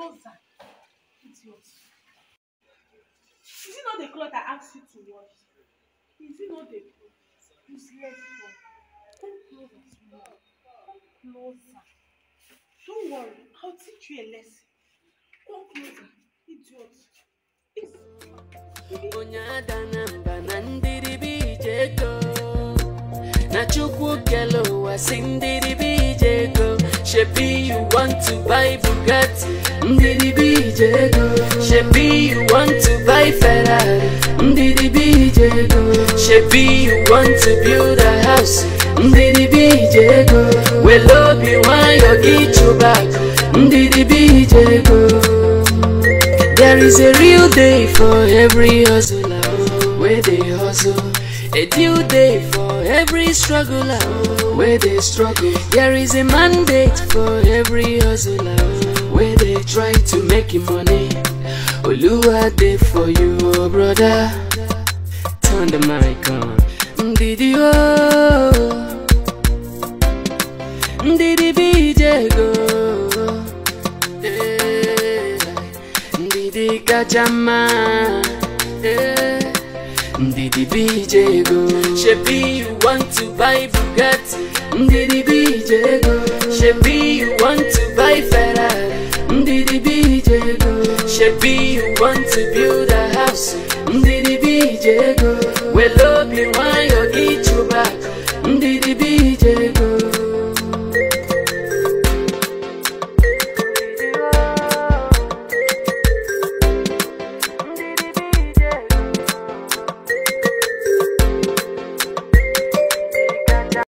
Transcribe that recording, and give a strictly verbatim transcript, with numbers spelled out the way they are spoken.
closer. It's yours. Is it not the cloth I asked you to wash? Is it not the cloth? Useless one. Come closer, small. Come closer. Don't worry. I'll teach you a lesson. Come closer. Idiot. It's... Nachukwu kelo wa sindiri bijego. Shebi you want to buy Bugatti, ndiri bijego. Shebi you want to buy Ferrari, ndiri bijego. Shebi you want to build a house, ndiri bijego. We love you when you get you back, ndiri bijego. There is a real day for every hustler, where they hustle. A due day for every struggler, where they struggle. There is a mandate for every hustler, where they try to make money. Oluwa dey for you, oh brother. Turn the mic on. Ndidi oh, Ndidi bijego, eh, Ndidi kachama, eh. Ndidi bijego. Shebi you want to buy Bugatti, ndidi bijego. Shebi you want to buy Ferrari, ndidi bijego. Shebi you want to build a house, ndidi bijego. We love you when you get you back, ndidi bijego.